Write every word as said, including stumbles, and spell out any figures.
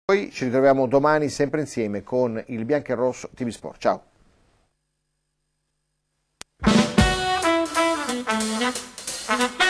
Poi ci ritroviamo domani sempre insieme con il Bianco e Rosso T V Sport. Ciao.